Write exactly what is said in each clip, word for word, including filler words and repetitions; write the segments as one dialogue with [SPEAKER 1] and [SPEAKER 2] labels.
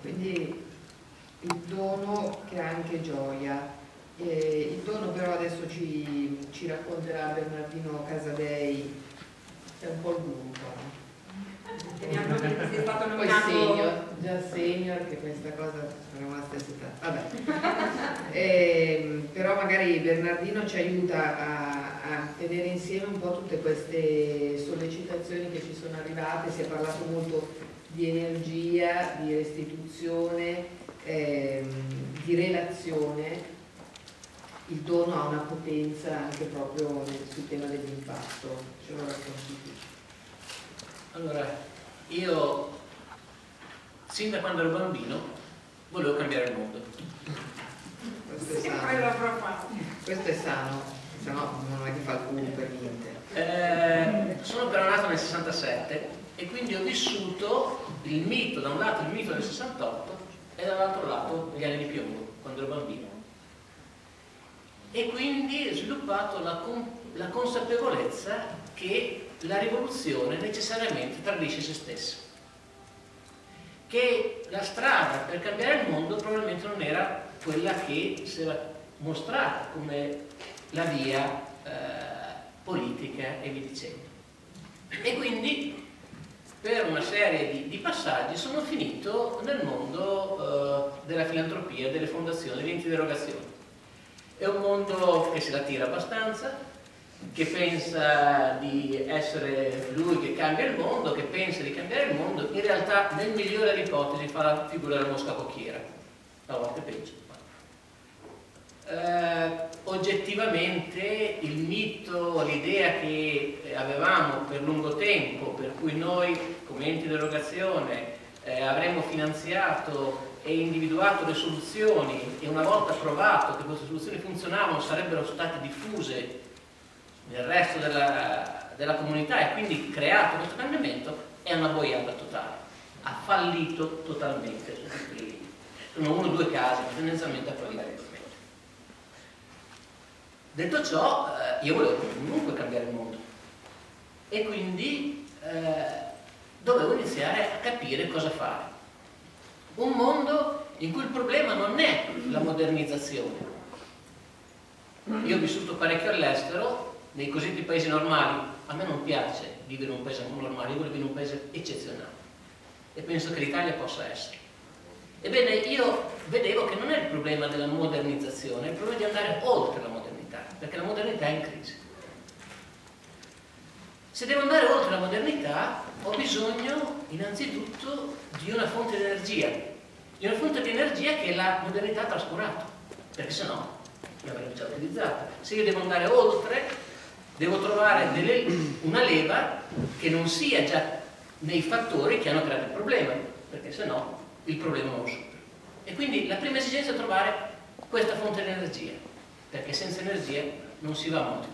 [SPEAKER 1] quindi il dono che ha anche gioia. Eh, il dono però adesso ci, ci racconterà Bernardino Casadei, è un po' lungo.
[SPEAKER 2] Sei stato
[SPEAKER 1] Poi
[SPEAKER 2] nominato...
[SPEAKER 1] senior, già senior, che questa cosa sono la stessa età. Vabbè. Eh, però magari Bernardino ci aiuta a, a tenere insieme un po' tutte queste sollecitazioni che ci sono arrivate. Si è parlato molto di energia, di restituzione, ehm, di relazione. Il dono ha una potenza anche proprio nel, sul tema dell'impatto. Ce lo racconti tu.
[SPEAKER 3] Allora, io sin da quando ero bambino volevo cambiare il mondo.
[SPEAKER 1] Questo è sano. Questo è sano, se no non è che fa il culo per niente.
[SPEAKER 3] Eh, sono però nato nel sessantasette e quindi ho vissuto il mito, da un lato il mito del sessantotto e dall'altro lato gli anni di piombo, quando ero bambino. E quindi ho sviluppato la, la consapevolezza che la rivoluzione necessariamente tradisce se stessa, che la strada per cambiare il mondo probabilmente non era quella che si era mostrata come la via eh, politica e via dicendo. E quindi per una serie di, di passaggi sono finito nel mondo eh, della filantropia, delle fondazioni, degli enti di erogazione. È un mondo che se la tira abbastanza, che pensa di essere lui che cambia il mondo, che pensa di cambiare il mondo, in realtà nel migliore delle ipotesi fa la figura della mosca cocchiera, a volte peggio. Eh, oggettivamente il mito, l'idea che avevamo per lungo tempo, per cui noi come enti di erogazione eh, avremmo finanziato e individuato le soluzioni e una volta provato che queste soluzioni funzionavano sarebbero state diffuse nel resto della, della comunità e quindi creato questo cambiamento, è una boiata totale, ha fallito totalmente. Sono uno o due casi, ma tendenzialmente ha fallito totalmente. Detto ciò, eh, io volevo comunque cambiare il mondo e quindi eh, dovevo iniziare a capire cosa fare. Un mondo in cui il problema non è la modernizzazione. Io ho vissuto parecchio all'estero, nei cosiddetti paesi normali. A me non piace vivere in un paese normale, io voglio vivere in un paese eccezionale e penso che l'Italia possa essere. Ebbene, io vedevo che non è il problema della modernizzazione, è il problema di andare oltre la modernità, perché la modernità è in crisi. Se devo andare oltre la modernità ho bisogno innanzitutto di una fonte di energia, di una fonte di energia che la modernità ha trascurato, perché sennò l'avrebbe già utilizzata. Se io devo andare oltre, devo trovare delle, una leva che non sia già nei fattori che hanno creato il problema, perché sennò il problema non supera. E quindi la prima esigenza è trovare questa fonte di energia, perché senza energia non si va molto.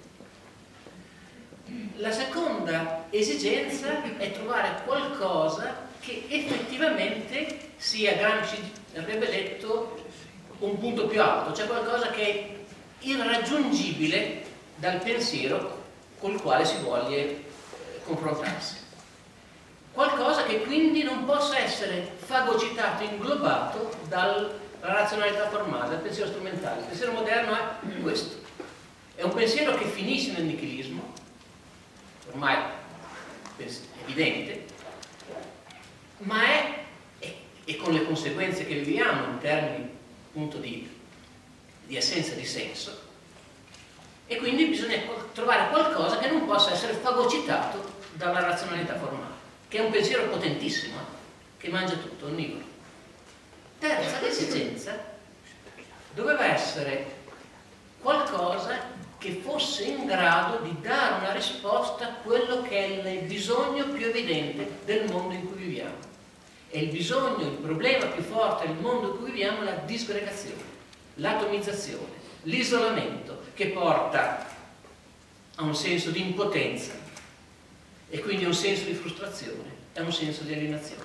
[SPEAKER 3] La seconda esigenza è trovare qualcosa che effettivamente sia, Gramsci avrebbe detto, un punto più alto, cioè qualcosa che è irraggiungibile dal pensiero col quale si voglia confrontarsi. Qualcosa che quindi non possa essere fagocitato, inglobato dalla razionalità formale, dal pensiero strumentale. Il pensiero moderno è questo. È un pensiero che finisce nel nichilismo, ormai è evidente, ma è, e, e con le conseguenze che viviamo in termini appunto di, di assenza di senso, e quindi bisogna trovare qualcosa che non possa essere fagocitato dalla razionalità formale, che è un pensiero potentissimo, che mangia tutto, onnivoro. Terza esigenza doveva essere qualcosa che fosse in grado di dare una risposta a quello che è il bisogno più evidente del mondo in cui viviamo. E il bisogno, il problema più forte del mondo in cui viviamo è la disgregazione, l'atomizzazione, l'isolamento, che porta a un senso di impotenza e quindi a un senso di frustrazione e a un senso di alienazione.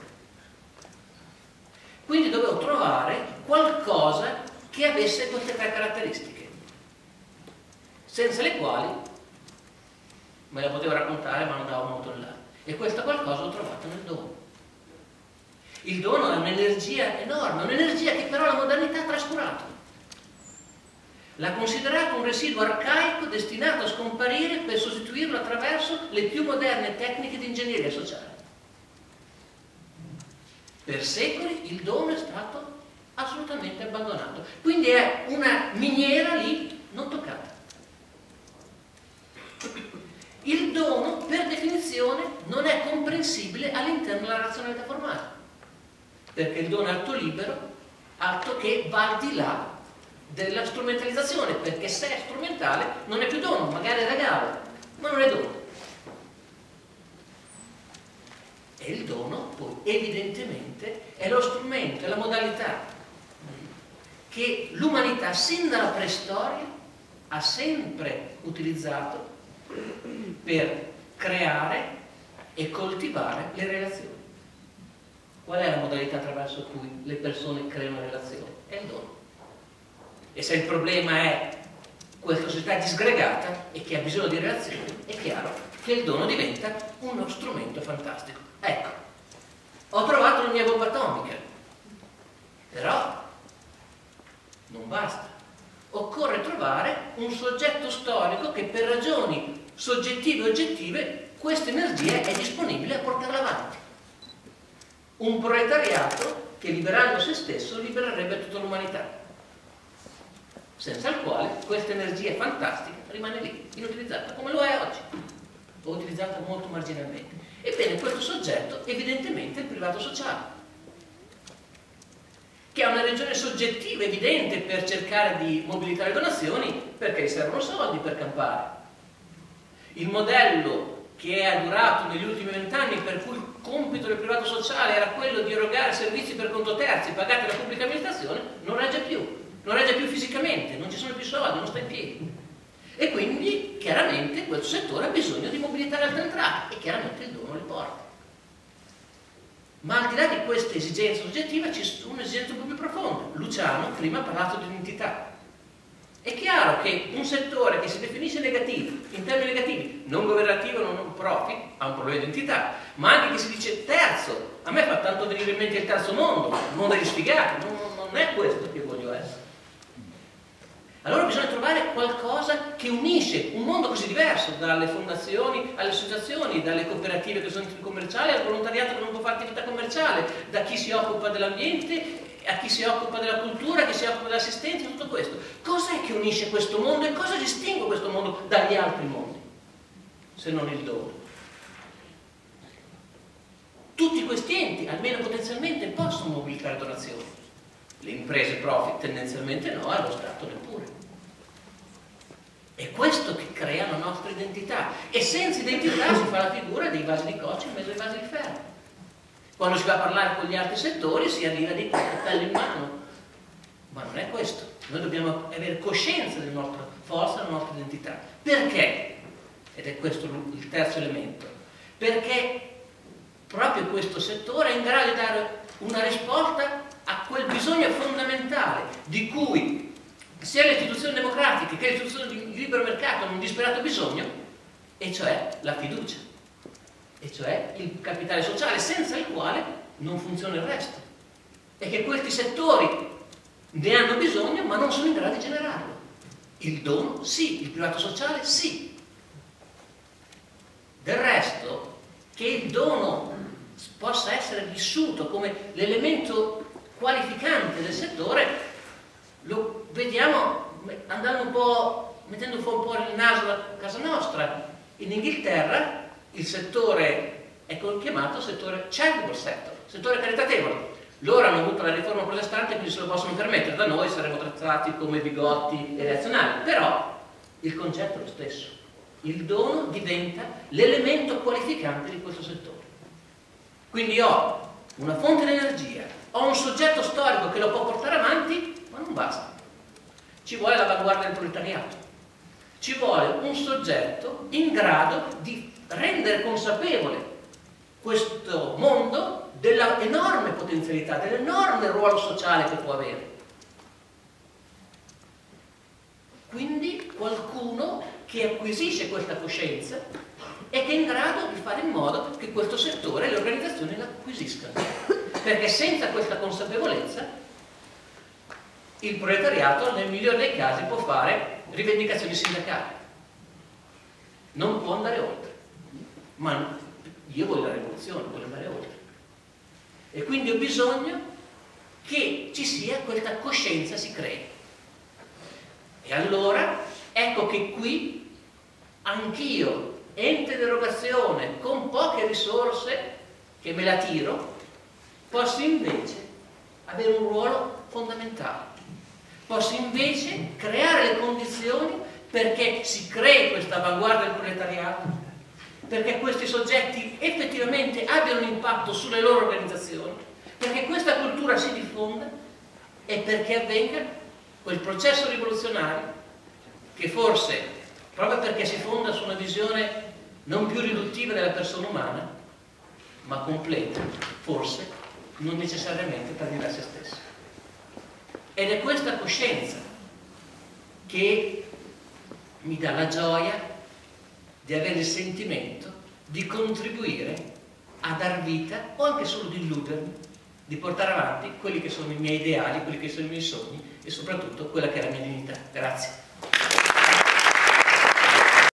[SPEAKER 3] Quindi dovevo trovare qualcosa che avesse queste tre caratteristiche, senza le quali me la potevo raccontare ma andavo molto in là. E questo qualcosa l'ho trovato nel dono. Il dono è un'energia enorme, un'energia che però la modernità ha trascurato. L'ha considerato un residuo arcaico destinato a scomparire per sostituirlo attraverso le più moderne tecniche di ingegneria sociale. Per secoli il dono è stato assolutamente abbandonato, quindi è una miniera lì non toccata. Il dono per definizione non è comprensibile all'interno della razionalità formale, perché il dono è atto libero, atto che va al di là della strumentalizzazione, perché se è strumentale non è più dono, magari è regalo, ma non è dono. E il dono poi evidentemente è lo strumento, è la modalità che l'umanità sin dalla preistoria ha sempre utilizzato per creare e coltivare le relazioni. Qual è la modalità attraverso cui le persone creano relazioni? È il dono. E se il problema è questa società disgregata e che ha bisogno di relazioni, è chiaro che il dono diventa uno strumento fantastico. Ecco, ho trovato la mia bomba atomica, però non basta. Occorre trovare un soggetto storico che per ragioni soggettive e oggettive questa energia è disponibile a portarla avanti. Un proletariato che liberando se stesso libererebbe tutta l'umanità, senza il quale questa energia fantastica rimane lì, inutilizzata, come lo è oggi, o utilizzata molto marginalmente. Ebbene, questo soggetto evidentemente è il privato sociale, che ha una ragione soggettiva evidente per cercare di mobilitare donazioni, perché gli servono soldi per campare. Il modello che è durato negli ultimi vent'anni, per cui il compito del privato sociale era quello di erogare servizi per conto terzi pagati dalla pubblica amministrazione, non regge più, non regge più fisicamente, non ci sono più soldi, non sta in piedi. E quindi chiaramente questo settore ha bisogno di mobilitare altre entrate e chiaramente il dono le porta. Ma al di là di questa esigenza soggettiva c'è un'esigenza un po' più profonda. Luciano prima ha parlato di identità. È chiaro che un settore che si definisce negativo, in termini negativi, non governativo, non profit, ha un problema di identità, ma anche che si dice terzo. A me fa tanto venire in mente il terzo mondo, il mondo degli sfigati, non, non è questo che voglio essere. Allora bisogna trovare qualcosa che unisce un mondo così diverso, dalle fondazioni alle associazioni, dalle cooperative che sono enti commerciali al volontariato che non può fare attività commerciale, da chi si occupa dell'ambiente a chi si occupa della cultura, chi si occupa dell'assistenza, tutto questo. Cos'è che unisce questo mondo e cosa distingue questo mondo dagli altri mondi, se non il dono? Tutti questi enti, almeno potenzialmente, possono mobilitare donazioni. Le imprese profit tendenzialmente no, e lo Stato neppure. È questo che crea la nostra identità, e senza identità si fa la figura dei vasi di coccio in mezzo ai vasi di ferro. Quando si va a parlare con gli altri settori si arriva di cappello in mano, ma non è questo. Noi dobbiamo avere coscienza della nostra forza, della nostra identità. Perché? Ed è questo il terzo elemento. Perché proprio questo settore è in grado di dare una risposta a quel bisogno fondamentale di cui sia le istituzioni democratiche che le istituzioni di libero mercato hanno un disperato bisogno, e cioè la fiducia, e cioè il capitale sociale, senza il quale non funziona il resto, e che questi settori ne hanno bisogno ma non sono in grado di generarlo. Il dono sì, il privato sociale sì. Del resto, che il dono possa essere vissuto come l'elemento qualificante del settore lo vediamo andando un po', mettendo un po' il naso da casa nostra. In Inghilterra il settore è chiamato settore charitable sector, settore caritatevole. Loro hanno avuto la riforma protestante, quindi se lo possono permettere. Da noi saremmo trattati come bigotti e reazionari, però il concetto è lo stesso. Il dono diventa l'elemento qualificante di questo settore. Quindi ho una fonte di energia, ho un soggetto storico che lo può portare avanti, ma non basta. Ci vuole l'avanguardia del proletariato, ci vuole un soggetto in grado di rendere consapevole questo mondo della enorme potenzialità, dell'enorme ruolo sociale che può avere. Quindi qualcuno che acquisisce questa coscienza e che è in grado di fare in modo che questo settore e le organizzazioni l'acquisiscano. perché senza questa consapevolezza il proletariato nel migliore dei casi può fare rivendicazioni sindacali, non può andare oltre. Ma io voglio la rivoluzione, voglio andare oltre, e quindi ho bisogno che ci sia questa coscienza, si crei. E allora ecco che qui anch'io, ente d'erogazione con poche risorse che me la tiro, posso invece avere un ruolo fondamentale, posso invece creare le condizioni perché si crei questa avanguardia del proletariato, perché questi soggetti effettivamente abbiano un impatto sulle loro organizzazioni, perché questa cultura si diffonda e perché avvenga quel processo rivoluzionario che forse, proprio perché si fonda su una visione non più riduttiva della persona umana, ma completa, forse non necessariamente per dire a se stessa. Ed è questa coscienza che mi dà la gioia di avere il sentimento di contribuire a dar vita, o anche solo di illudermi, di portare avanti quelli che sono i miei ideali, quelli che sono i miei sogni e soprattutto quella che è la mia dignità. Grazie.